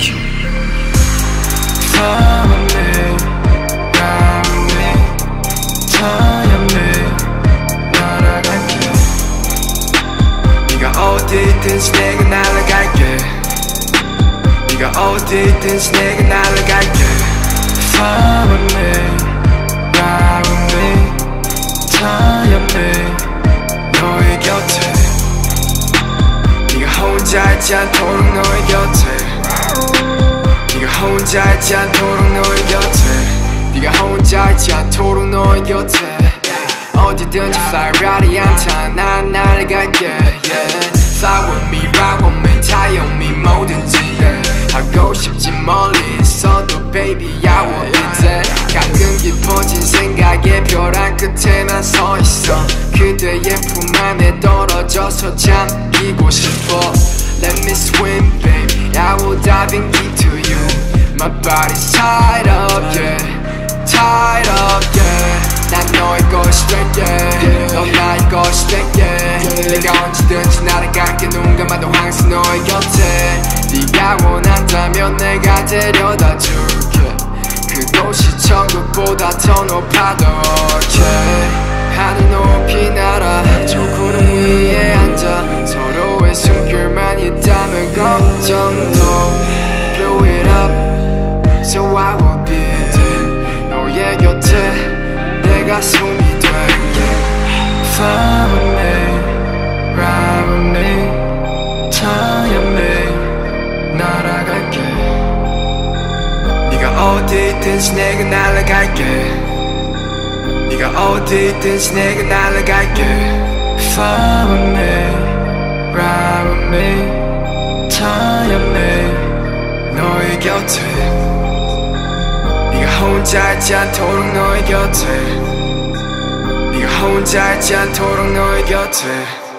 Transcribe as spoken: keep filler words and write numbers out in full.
you. Follow me, ride with me, 타협해 날아갈게. 네가 어디 있든지 내가 날아갈게. 네가 어디 있든지 내가 날아갈게. Follow me, ride with me, 타협해 너의 곁에. 네가 혼자 있지 않도록 너의 곁에. 네가 혼자 있지 않도록 너의 곁에. 네가 혼자 있지 않도록 너의 곁에. 어디든지 fly ready 않다 난 날아갈게. yeah. Fly with me, ride with me, 타요 me 뭐든지 yeah. 하고 싶지 멀리 있어도 baby I will be there. 가끔 깊어진 생각에 벼랑 끝에 난 서있어. 그대의 품 안에 떨어져서 잠기고 싶어. Let me swim baby, I will dive in deep to you. My body's tied up yeah, tied up yeah. 난 너의 것이 될게, 넌 나의 것이 될게. 내가 언제든지 날아갈게. 눈 감아도 항상 너의 곁에. 네가 원한다면 내가 데려다 줄게. 그곳이 천국보다 더 높아도 okay. 하늘 높이 날아 저 구름 위에 앉아. 서로의 숨결만 있다면 걱정도 blow it up. So I will be there 너의 곁에 내가 숨이 될게. Follow me, ride with me, 타협해 날아갈게. 네가 어디 있든지 내가 날아갈게. 네가 어디 있든지 내가 날아갈게. Follow me, ride with me, 타협해 너의 곁에. 네가 혼자 있지 않도록 너의 곁에. 네가 혼자 있지 않도록 너의 곁에.